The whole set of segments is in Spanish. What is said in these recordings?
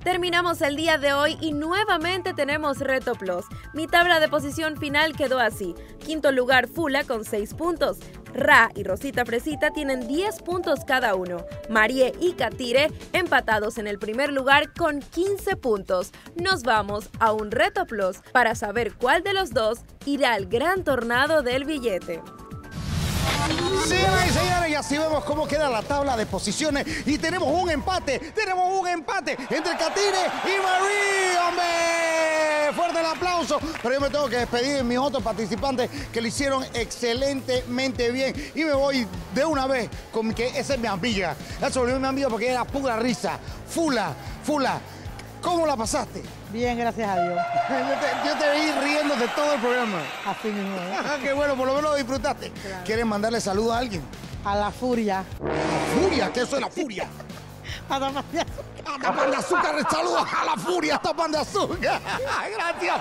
Terminamos el día de hoy y nuevamente tenemos Reto Plus. Mi tabla de posición final quedó así. Quinto lugar Fula con 6 puntos. Ra y Rosita Fresita tienen 10 puntos cada uno. Marie y Katire empatados en el primer lugar con 15 puntos. Nos vamos a un Reto Plus para saber cuál de los dos irá al gran tornado del billete. Señoras y señores, y así vemos cómo queda la tabla de posiciones y tenemos un empate entre Katire y Marie, ¡hombre! Fuerte el aplauso, pero yo me tengo que despedir de mis otros participantes que lo hicieron excelentemente bien y me voy de una vez con que esa es mi amiga, eso volvió mi amiga porque era pura risa. Fula, ¿cómo la pasaste? Bien, gracias a Dios. Yo te vi riendo de todo el programa. Así mismo, ¿eh? Qué bueno, por lo menos lo disfrutaste. Claro. ¿Quieres mandarle saludos a alguien? A la furia. ¿La furia? ¿Qué eso es la furia? A la furia. A Tapan de Azúcar, saludos a la furia, Tapan de Azúcar. Gracias.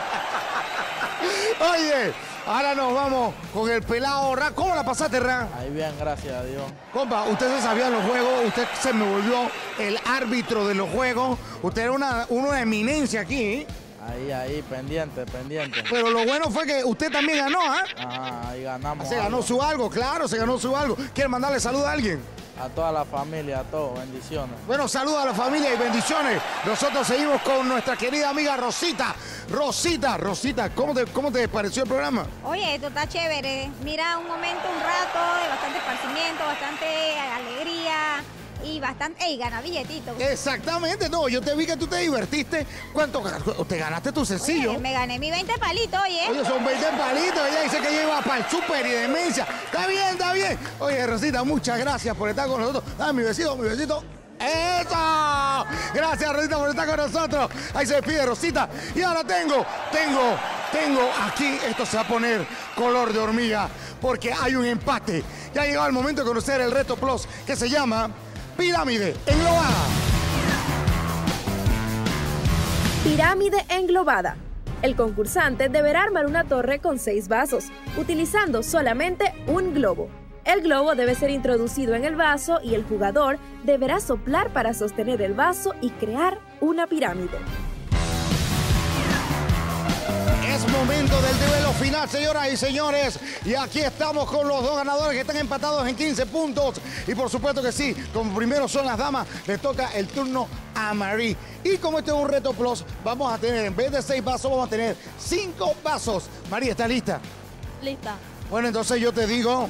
Oye, ahora nos vamos con el pelado Ra. ¿Cómo la pasaste, Ra? Ahí bien, gracias a Dios. Compa, usted se sabía los juegos, usted se me volvió el árbitro de los juegos. Usted era una eminencia aquí, ¿eh? Ahí, pendiente. Pero lo bueno fue que usted también ganó, ¿ah? Ajá, ahí ganamos. Se ganó su algo, claro, se ganó su algo. ¿Quiere mandarle saludos a alguien? A toda la familia, a todos, bendiciones. Bueno, saludos a la familia y bendiciones. Nosotros seguimos con nuestra querida amiga Rosita. Rosita, ¿cómo te pareció el programa? Oye, esto está chévere. Mira, un rato de bastante esparcimiento, bastante alegría y bastante... ¡Ey, gana billetito! Exactamente, no, yo te vi que tú te divertiste. ¿Cuánto te ganaste tu sencillo? Oye, me gané mi 20 palitos, oye. Oye, son 20 palitos, ella dice que lleva para el súper y demencia. Está bien. Oye, Rosita, muchas gracias por estar con nosotros. Dame mi besito. ¡Eso! Gracias, Rosita, por estar con nosotros. Ahí se despide Rosita. Y ahora tengo aquí, esto se va a poner color de hormiga, porque hay un empate. Ya ha llegado el momento de conocer el Reto Plus, que se llama Pirámide Englobada. Pirámide englobada. El concursante deberá armar una torre con 6 vasos, utilizando solamente un globo. El globo debe ser introducido en el vaso y el jugador deberá soplar para sostener el vaso y crear una pirámide. Es momento del duelo final, señoras y señores. Y aquí estamos con los dos ganadores que están empatados en 15 puntos. Y por supuesto que sí, como primero son las damas, le toca el turno a Marie. Y como este es un Reto Plus, vamos a tener, en vez de 6 vasos, vamos a tener 5 vasos. Marie, ¿estás lista? Lista. Bueno, entonces yo te digo...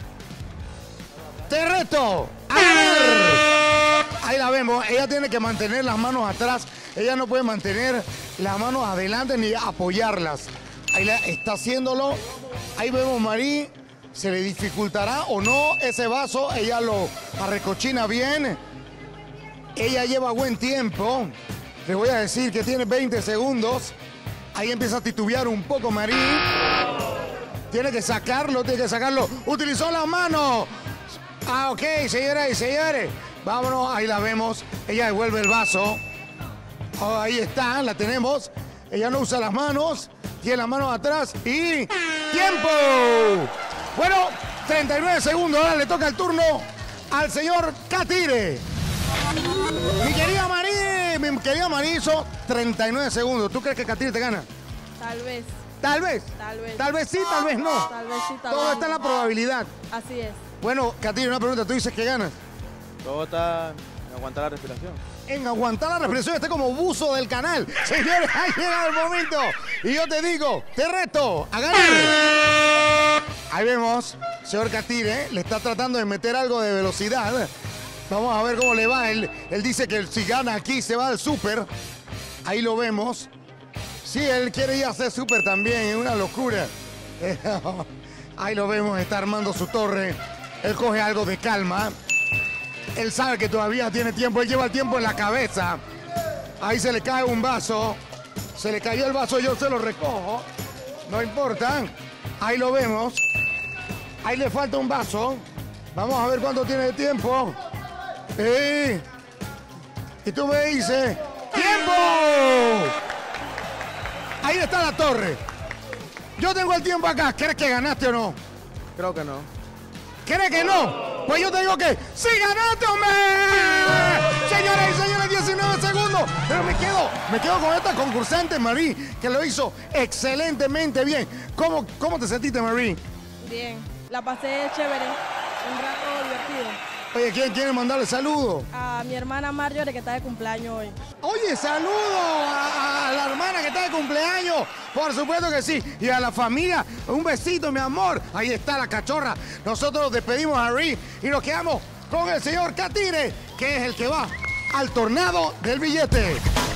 ¡Te reto! ¡A ganar! Ahí la vemos, ella tiene que mantener las manos atrás. Ella no puede mantener las manos adelante ni apoyarlas. Ahí está haciéndolo. Ahí vemos a Marie. ¿Se le dificultará o no ese vaso? Ella lo arrecochina bien. Ella lleva buen tiempo. Le voy a decir que tiene 20 segundos. Ahí empieza a titubear un poco Marie. Tiene que sacarlo. Utilizó las manos. Ok, señoras y señores. Vámonos, ahí la vemos. Ella devuelve el vaso. Oh, ahí está, la tenemos. Ella no usa las manos. Tiene las manos atrás y... ¡Tiempo! Bueno, 39 segundos. Ahora le toca el turno al señor Katire. Mi querida Marie hizo 39 segundos. ¿Tú crees que Katire te gana? Tal vez. ¿Tal vez? Tal vez sí, tal vez no. Tal vez sí, tal vez Todo está en la probabilidad. Así es. Bueno, Katire, una pregunta. ¿Tú dices que ganas? Todo está en aguantar la respiración. En aguantar la respiración, está como buzo del canal. Señores, ha llegado el momento. Y yo te digo, te reto a ganar. Ahí vemos, señor Katire, le está tratando de meter algo de velocidad. Vamos a ver cómo le va. Él dice que si gana aquí se va al súper. Ahí lo vemos. Sí, él quiere ir a hacer súper también, es una locura. Ahí lo vemos, está armando su torre. Él coge algo de calma. Él sabe que todavía tiene tiempo, él lleva el tiempo en la cabeza. Ahí se le cae un vaso. Se le cayó el vaso, yo se lo recojo. No importa. Ahí lo vemos. Ahí le falta un vaso. Vamos a ver cuánto tiene de tiempo. Y tú me dices, ¡tiempo! Ahí está la torre. Yo tengo el tiempo acá. ¿Crees que ganaste o no? Creo que no. ¿Crees que no? Pues yo te digo que ¡sí ganaste, hombre! Señoras y señores, 19 segundos. pero me quedo con esta concursante, Marie, que lo hizo excelentemente bien. ¿Cómo te sentiste, Marie? Bien. La pasé chévere. Un rato divertido. Oye, ¿quién quiere mandarle saludos? A mi hermana Marjorie, que está de cumpleaños hoy. Oye, saludo a la hermana que está de cumpleaños. Por supuesto que sí. Y a la familia, un besito, mi amor. Ahí está la cachorra. Nosotros despedimos a Marie y nos quedamos con el señor Catire, que es el que va al tornado del billete.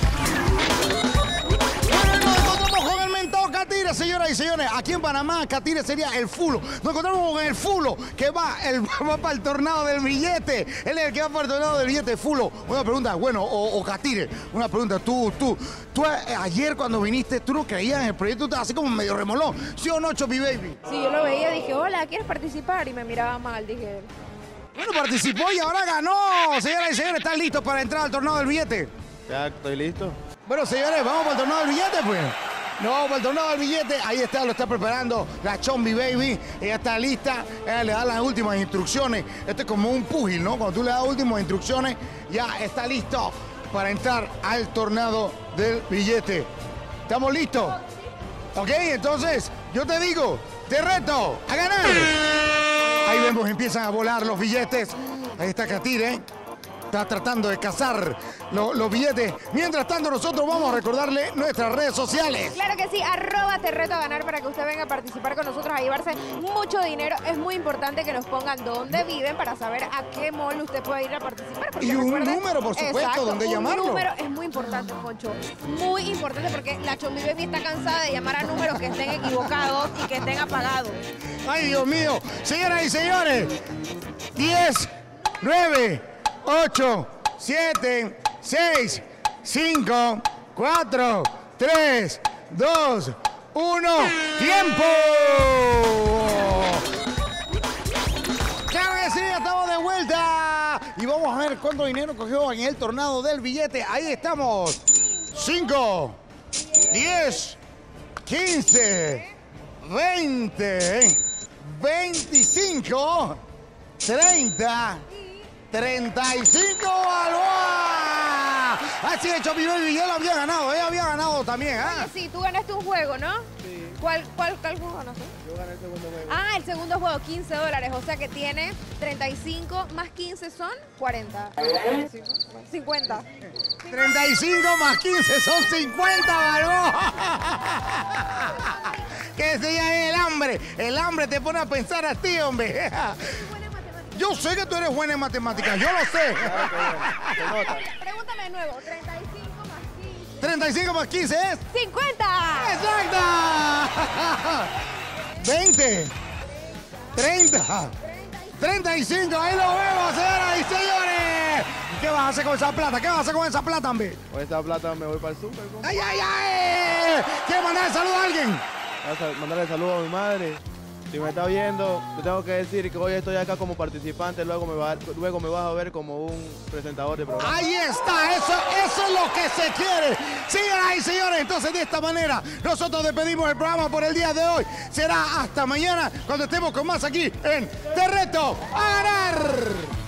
Bueno, nos encontramos con el mentor Catire, señoras y señores. Aquí en Panamá, Catire sería el fulo. Nos encontramos con el fulo que va para el tornado del billete. Él es el que va para el tornado del billete, fulo. Una pregunta, bueno, o Catire, una pregunta. Tú ayer cuando viniste, tú no creías en el proyecto, tú estabas así como medio remolón. ¿Sí o no, Choppy Baby? Sí, yo lo veía, dije, hola, ¿quieres participar? Y me miraba mal, dije... Bueno, participó y ahora ganó. Señoras y señores, ¿están listos para entrar al tornado del billete? Ya estoy listo. Bueno, señores, vamos para el tornado del billete, pues. No, para el tornado del billete. Ahí está, lo está preparando la Choppy Baby. Ella está lista. Ella le da las últimas instrucciones. Esto es como un púgil, ¿no? Cuando tú le das últimas instrucciones, ya está listo para entrar al tornado del billete. ¿Estamos listos? Ok, entonces, yo te digo, te reto a ganar. Ahí vemos, empiezan a volar los billetes. Ahí está Catire, está tratando de cazar los billetes. Mientras tanto, nosotros vamos a recordarle nuestras redes sociales. Claro que sí, @ te reto a ganar para que usted venga a participar con nosotros, a llevarse mucho dinero. Es muy importante que nos pongan dónde viven para saber a qué mall usted puede ir a participar. Porque Y un recuerde- número, por supuesto, Exacto, donde llamarlo. Un número es muy importante, Poncho. Muy importante porque la Choppy Baby está cansada de llamar a números que estén equivocados y que estén apagados. Ay, Dios mío. Señoras y señores, 10, 9, 8, 7, 6, 5, 4, 3, 2, 1. ¡Tiempo! ¡Claro que sí! ¡Estamos de vuelta! Y vamos a ver cuánto dinero cogió en el tornado del billete. Ahí estamos. 5, 10, 15, 20, 25, 30, 35 balboas. Así es, Choppy Baby, ya lo había ganado. Ella había ganado también, ¿ah? Sí, tú ganaste un juego, ¿no? Sí. ¿Cuál juego ganaste? Yo gané el segundo juego. Ah, el segundo juego, $15. O sea que tiene 35 más 15 son 40. 50. 35 más 15 son 50 balboas. Que se llama el hambre. El hambre te pone a pensar a ti, hombre. Yo sé que tú eres buena en matemáticas, yo lo sé. Se nota. Pregúntame de nuevo. 35 más 15. 35 más 15 es... 50. ¡Exacta! 20, 30, 35, ahí lo vemos, señoras y señores. ¿Qué vas a hacer con esa plata? ¿Qué vas a hacer con esa plata, hombre? Con esta plata me voy para el súper. ¿Cómo? ¡Ay, ay, ay! ¿Quieres mandar el saludo a alguien? Vas a mandarle saludos a mi madre. Si me está viendo, te tengo que decir que hoy estoy acá como participante, luego me vas a ver como un presentador de programa. Ahí está, eso es lo que se quiere. Señoras y señores, entonces de esta manera nosotros despedimos el programa por el día de hoy. Será hasta mañana cuando estemos con más aquí en Te Reto a Ganar.